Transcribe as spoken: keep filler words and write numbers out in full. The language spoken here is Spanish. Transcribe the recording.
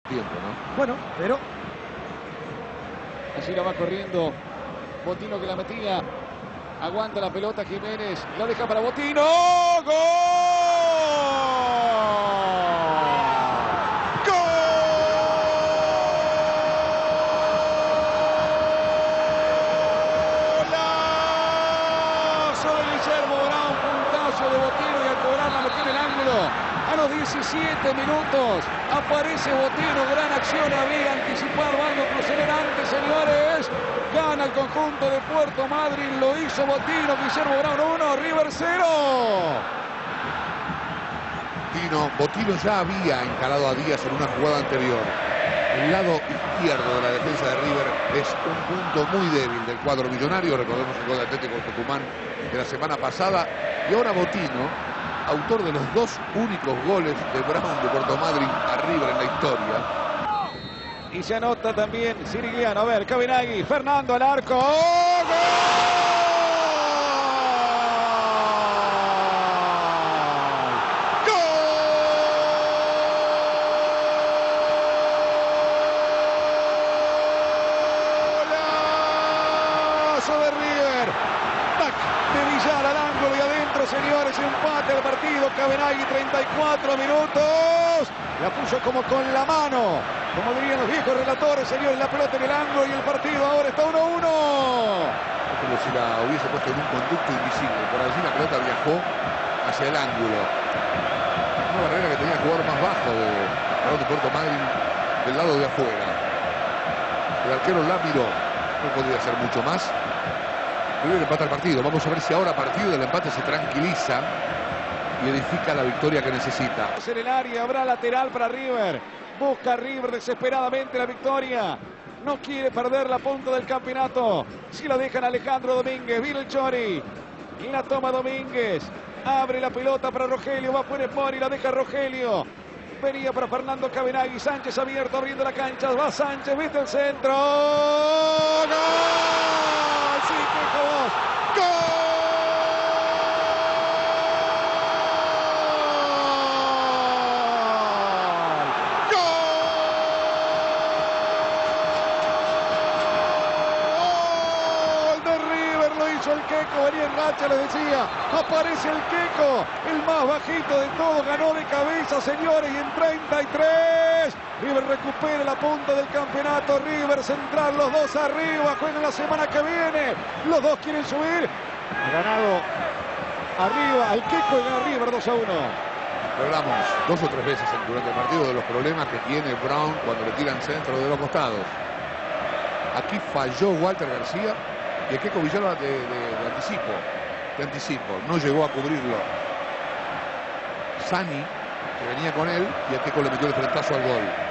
tiempo, ¿no? Bueno, pero así la va corriendo Botino, que la metía. Aguanta la pelota Jiménez. La deja para Botino. ¡Gol! De Botino, y al cobrar la metió en el ángulo. A los diecisiete minutos aparece Botino. Gran acción, había anticipado algo crucelerante, señores. Gana el conjunto de Puerto Madryn, lo hizo Botino. Guillermo Brown uno, River cero. Botino, Botino ya había encarado a Díaz en una jugada anterior. El lado izquierdo de la defensa de River es un punto muy débil del cuadro millonario. Recordemos el gol de Atlético Tucumán de la semana pasada. Y ahora Botino, autor de los dos únicos goles de Brown de Puerto Madryn a River en la historia. Y se anota también Sirigliano. A ver, Cabenagui, Fernando al arco. ¡Oh, gol! De River, tac, de Villar al ángulo y adentro, señores, empate al partido. Cabenagui, treinta y cuatro minutos, la puso como con la mano, como dirían los viejos relatores, señores, la pelota en el ángulo y el partido ahora está uno a uno. Es como si la hubiese puesto en un conducto invisible. Por allí la pelota viajó hacia el ángulo. Una barrera que tenía que jugar más bajo de, de Puerto Madryn, del lado de afuera. El arquero la miró, no podía hacer mucho más. River empata el partido. Vamos a ver si ahora a partir del empate se tranquiliza y edifica la victoria que necesita. En el área habrá lateral para River. Busca River desesperadamente la victoria. No quiere perder la punta del campeonato. Si la dejan Alejandro Domínguez. Viene el Chori. Y la toma Domínguez. Abre la pelota para Rogelio. Va por Mori. La deja Rogelio. Venía para Fernando Cabenagui. Sánchez abierto, abriendo la cancha. Va Sánchez. Viste el centro. ¡Gol! Sí, que vos. ¡Gol! El Queco, venía en racha, les decía, aparece el Queco, el más bajito de todos, ganó de cabeza, señores, y en treinta y tres, River recupera la punta del campeonato. River Central, los dos arriba, juegan la semana que viene, los dos quieren subir. Ha ganado arriba al Queco y gana River dos a uno. Hablamos dos o tres veces durante el partido de los problemas que tiene Brown cuando le tiran centro de los costados. Aquí falló Walter García. Y el Queco Villalba de, de, de anticipo, de anticipo, no llegó a cubrirlo Sani, que venía con él, y el Queco le metió el frentazo al gol.